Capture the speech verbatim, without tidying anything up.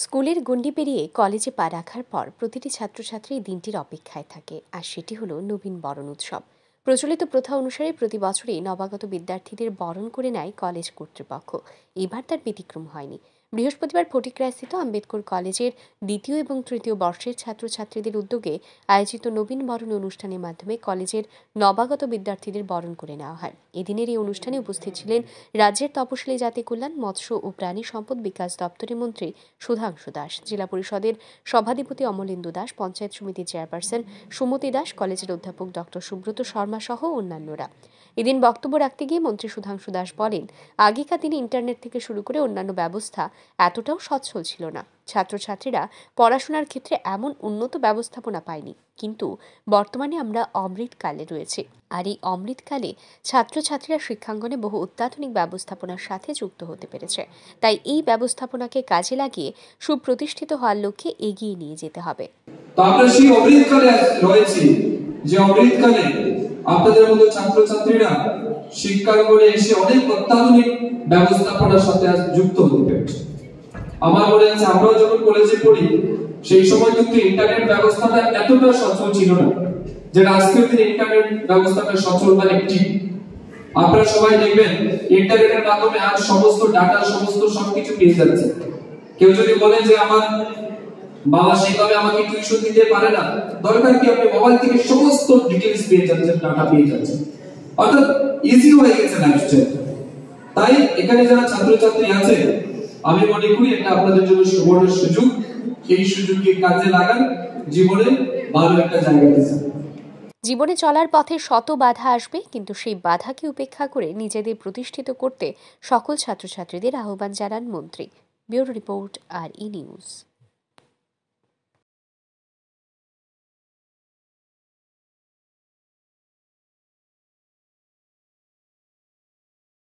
স্কুলের গণ্ডি পেরিয়ে কলেজে পা রাখার পর প্রতিটি ছাত্রছাত্রী এই দিনটির অপেক্ষায় থাকে, আর সেটি হলো নবীন বরণ উৎসব। প্রচলিত প্রথা অনুসারে প্রতি বছরই নবাগত বিদ্যার্থীদের বরণ করে নেয় কলেজ কর্তৃপক্ষ। এবার তার ব্যতিক্রম হয়নি। বৃহস্পতিবার ফটিকরায়স্থিত আম্বেদকর কলেজের দ্বিতীয় এবং তৃতীয় বর্ষের ছাত্রছাত্রীদের উদ্যোগে আয়োজিত নবীন বরণ অনুষ্ঠানের মাধ্যমে কলেজের নবাগত বিদ্যার্থীদের বরণ করে নেওয়া হয়। এদিনের এই অনুষ্ঠানে উপস্থিত ছিলেন রাজ্যের তপশিলি জাতি কল্যাণ, মৎস্য ও প্রাণী সম্পদ বিকাশ দপ্তরের মন্ত্রী সুধাংশু দাস, জেলা পরিষদের সভাধিপতি অমলেন্দু দাস, পঞ্চায়েত সমিতির চেয়ারপারসন সুমতি দাস, কলেজের অধ্যাপক ডক্টর সুব্রত শর্মা সহ অন্যান্যরা। এদিন বক্তব্য রাখতে গিয়ে মন্ত্রী সুধাংশু দাস বলেন, আগেকার দিনে ইন্টারনেট থেকে শুরু করে অন্যান্য ব্যবস্থা এতটাও সচ্ছল ছিল না। ছাত্রছাত্রীরা পড়াশোনার ক্ষেত্রে এমন উন্নত ব্যবস্থাপনা পায়নি, কিন্তু বর্তমানে আমরা অমৃতকালে রয়েছে, আর এই অমৃতকালে ছাত্রছাত্রীরা শিক্ষাঙ্গনে বহু অত্যাধুনিক ব্যবস্থাপনার সাথে যুক্ত হতে পেরেছে। তাই এই ব্যবস্থাপনাকে কাজে লাগিয়ে সুপ্রতিষ্ঠিত হওয়ার লক্ষ্যে এগিয়ে নিয়ে যেতে হবে। তো আমরা সেই অমৃতকালে রয়েছি, যে অমৃতকালে আপনাদের মতো ছাত্রছাত্রীরা শিক্ষাঙ্গনে এসে অনেক অত্যাধুনিক ব্যবস্থাপনার সাথে যুক্ত হতে পেরেছে। আমার মনে আছে আমরাও যখন কলেজে পড়ি সেই সময় কিন্তু ইন্টারনেট ব্যবস্থাটা এতটা সচল ছিল না, যেটা আজকের দিনে ইন্টারনেট ব্যবস্থাটা সচল বা একটি। আপনারা সবাই দেখবেন ইন্টারনেটের মাধ্যমে আজ সমস্ত ডাটা সমস্ত সবকিছু পেয়ে যাচ্ছে। কেউ যদি বলে যে আমার বাবা সেইভাবে আমাকে টিউশন দিতে পারে না, দরকার কি আপনি মোবাইল থেকে সমস্ত ডিটেইলস পেয়ে যাচ্ছেন, ডাটা পেয়ে যাচ্ছেন, অর্থাৎ ইজি হয়ে গেছে লাইফস্টাইল। তাই এখানে যারা ছাত্রছাত্রী আছে, আমি মনে করি এটা আপনাদের জন্য সুবর্ণ সুযোগ। এই সুযোগকে কাজে লাগান, জীবনে ভালো একটা জায়গা দিন। জীবনে চলার পথে শত বাধা আসবে, কিন্তু সেই বাধাকে উপেক্ষা করে নিজেদের প্রতিষ্ঠিত করতে সকল ছাত্রছাত্রীদের আহ্বান জানান মন্ত্রী। Bureau report, R E news.